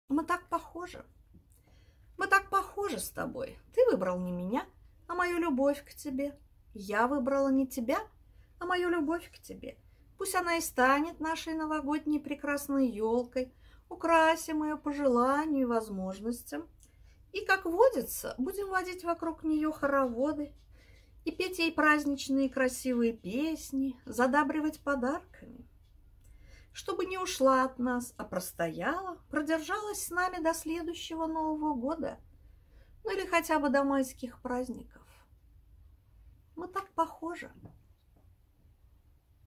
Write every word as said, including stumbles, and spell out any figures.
Мы так похожи. Мы так похожи с тобой. Ты выбрал не меня, а мою любовь к тебе. Я выбрала не тебя, а мою любовь к тебе. Пусть она и станет нашей новогодней прекрасной елкой, украсим ее по желанию и возможностям. И, как водится, будем водить вокруг нее хороводы и петь ей праздничные красивые песни, задабривать подарками. Чтобы не ушла от нас, а простояла, продержалась с нами до следующего Нового года, ну или хотя бы до майских праздников. Мы так похожи.